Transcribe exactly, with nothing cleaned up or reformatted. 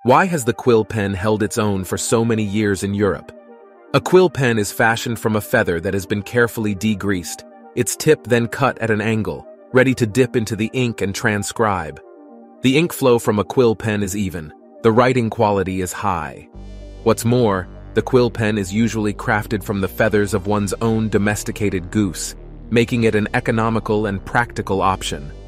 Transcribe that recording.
Why has the quill pen held its own for so many years in Europe? A quill pen is fashioned from a feather that has been carefully degreased, its tip then cut at an angle, ready to dip into the ink and transcribe. The ink flow from a quill pen is even, the writing quality is high. What's more, the quill pen is usually crafted from the feathers of one's own domesticated goose, making it an economical and practical option.